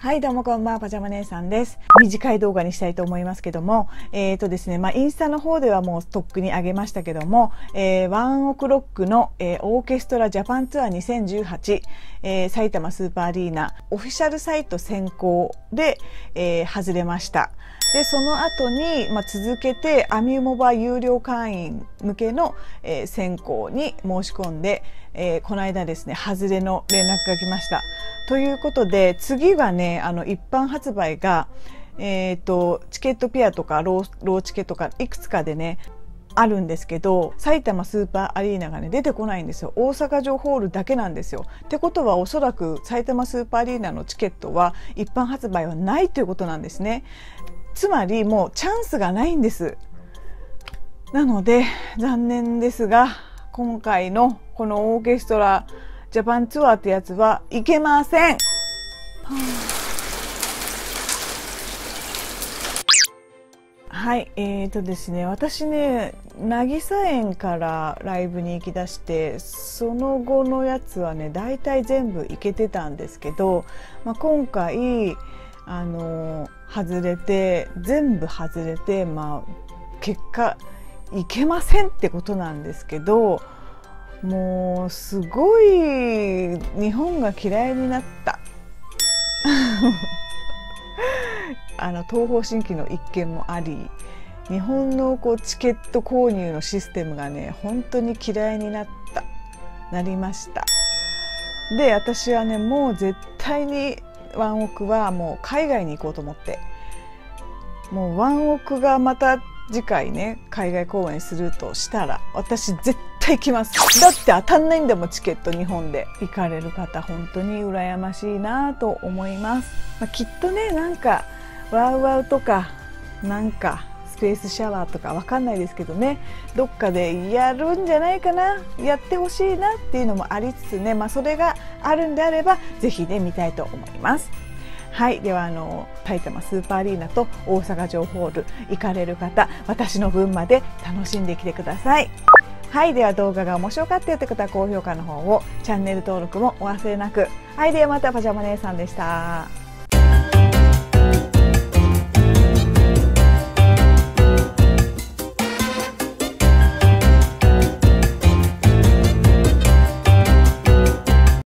はい、どうもこんばんは、パジャマ姉さんです。短い動画にしたいと思いますけども、ですね、インスタの方ではもうとっくに上げましたけども、ワンオクロックの、オーケストラジャパンツアー2018、埼玉スーパーアリーナオフィシャルサイト選考で、外れました。でその後に、続けてアミュモバ有料会員向けの、選考に申し込んで、この間ですね外れの連絡が来ました。ということで次はね一般発売が、チケットピアとかローチケとかいくつかでねあるんですけど、埼玉スーパーアリーナがね出てこないんですよ。大阪城ホールだけなんですよ。ってことはおそらく埼玉スーパーアリーナのチケットは一般発売はないということなんですね。つまりもうチャンスがないんです。なので残念ですが今回のこのオーケストラジャパンツアーってやつはいけません。はい、ですね、私ね渚園からライブに行きだしてその後のやつはね大体全部行けてたんですけど、今回外れて全部外れて、結果いけませんってことなんですけど、もうすごい日本が嫌いになった東方神起の一件もあり、日本のチケット購入のシステムがね本当に嫌いになりました。で私はねもう絶対にワンオクはもう海外に行こうと思って、もうワンオクがまた次回ね海外公演するとしたら私絶対来ます。だって当たんないんだもんチケット。日本で行かれる方本当に羨ましいなと思います。きっとねなんかワウワウとかなんかスペースシャワーとかわかんないですけどね、どっかでやるんじゃないかな、やってほしいなっていうのもありつつね、それがあるんであればぜひね見たいと思います。はい、では埼玉スーパーアリーナと大阪城ホール行かれる方、私の分まで楽しんできてください。はい、では動画が面白かったよって方は高評価の方を、チャンネル登録もお忘れなく。はい、ではまたパジャマ姉さんでした。